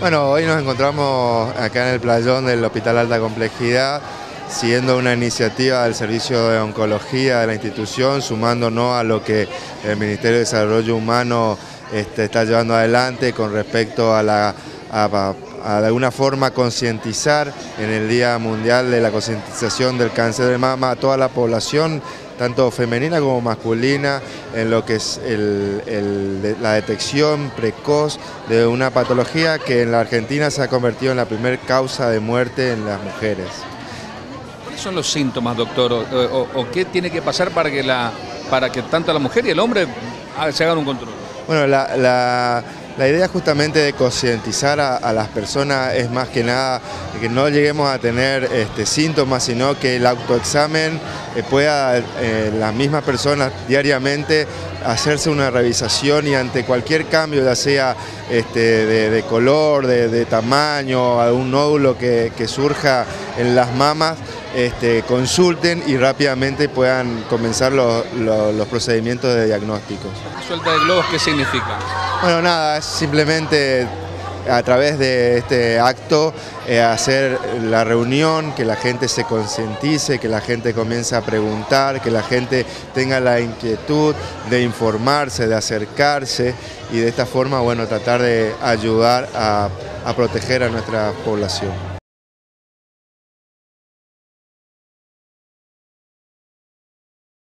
Bueno, hoy nos encontramos acá en el playón del Hospital Alta Complejidad, siguiendo una iniciativa del Servicio de Oncología de la institución, sumándonos a lo que el Ministerio de Desarrollo Humano está llevando adelante con respecto a de alguna forma concientizar en el Día Mundial de la Concientización del Cáncer de Mama a toda la población, tanto femenina como masculina, en lo que es la detección precoz de una patología que en la Argentina se ha convertido en la primera causa de muerte en las mujeres. ¿Cuáles son los síntomas, doctor? ¿O qué tiene que pasar para que tanto la mujer y el hombre se hagan un control? Bueno, la idea justamente de concientizar a las personas es más que nada que no lleguemos a tener síntomas, sino que el autoexamen pueda las mismas personas diariamente hacerse una revisación y ante cualquier cambio, ya sea de color, de tamaño, algún nódulo que surja en las mamas, consulten y rápidamente puedan comenzar los procedimientos de diagnóstico. ¿Suelta de globos qué significa? Bueno, nada, es simplemente a través de este acto hacer la reunión, que la gente se concientice, que la gente comience a preguntar, que la gente tenga la inquietud de informarse, de acercarse y de esta forma, bueno, tratar de ayudar a proteger a nuestra población.